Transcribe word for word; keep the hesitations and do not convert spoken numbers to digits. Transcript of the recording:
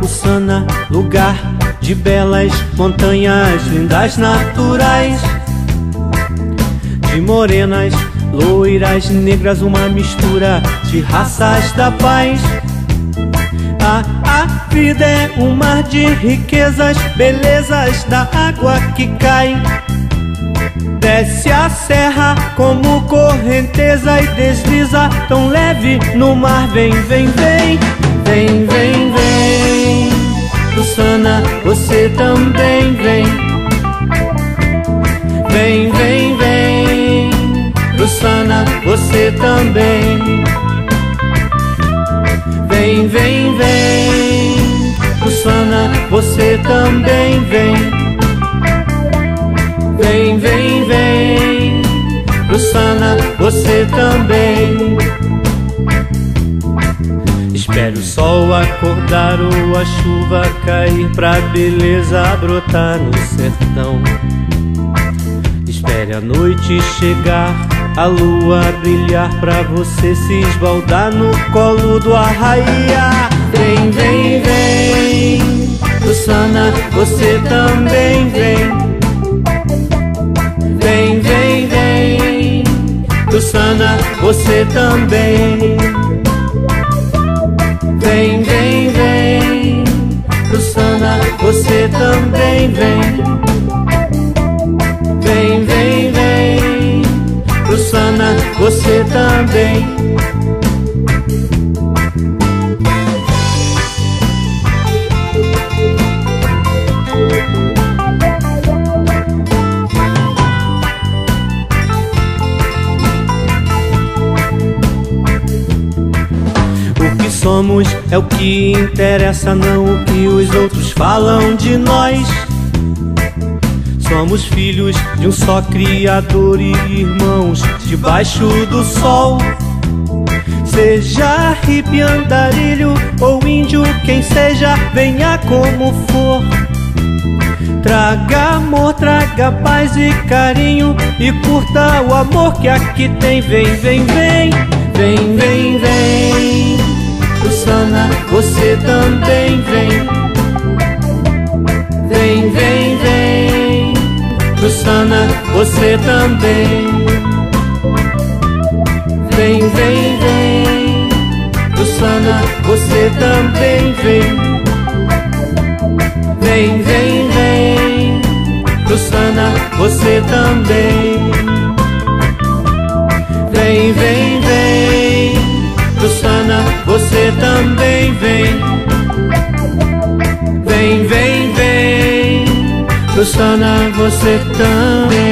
Ussana, lugar de belas montanhas lindas naturais, de morenas, loiras, negras, uma mistura de raças da paz. A, a vida é um mar de riquezas, belezas da água que cai, desce a serra como correnteza e desliza tão leve no mar. Vem, vem, vem, vem, vem, vem, Ussana, você também vem. Vem, vem, vem, Ussana, você também. Vem, vem, vem, Ussana, você também vem. Vem, vem, vem, Ussana, você também. Espere o sol acordar ou a chuva cair pra beleza brotar no sertão. Espere a noite chegar, a lua brilhar pra você se esbaldar no colo do arraia. Vem, vem, vem, Ussana, você também vem. Vem, vem, vem, Ussana, você também. Vem, vem, vem, Ussana, você também vem. Vem, vem, vem, Ussana, você também. Somos é o que interessa, não o que os outros falam de nós. Somos filhos de um só Criador e irmãos debaixo do sol. Seja hippie, andarilho ou índio, quem seja, venha como for. Traga amor, traga paz e carinho e curta o amor que aqui tem. Vem, vem, vem, vem, vem, vem, Ussana, você também vem. Vem, vem, vem, Ussana, você também. Vem, vem, vem, Ussana, você também vem. Vem, vem, vem, Ussana, você também. Vem, vem, vem, Ussana, você também vem. Vem, vem, vem, Ussana, você também.